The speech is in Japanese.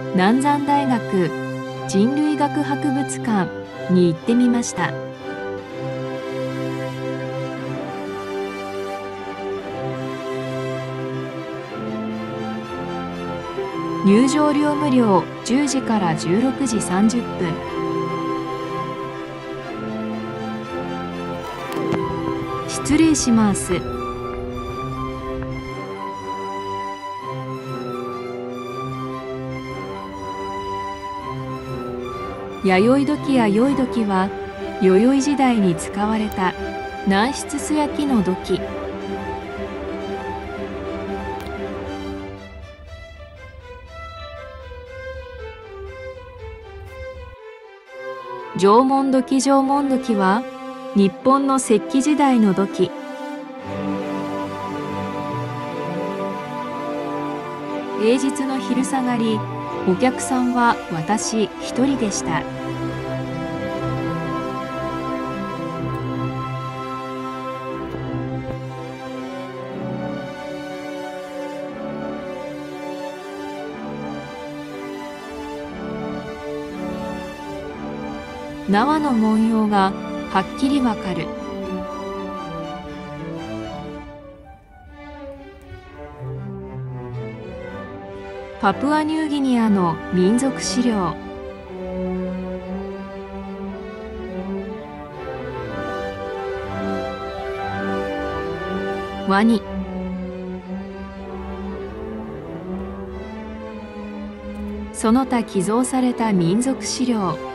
南山大学人類学博物館に行ってみました。入場料無料、10時から16時30分。失礼します。弥生土器や宵土器は弥生時代に使われた軟質素焼きの土器。縄文土器縄文土器は日本の石器時代の土器。平日の昼下がり、お客さんは私一人でした。縄の文様がはっきりわかる。パプアニューギニアの民族資料。ワニ。その他寄贈された民族資料。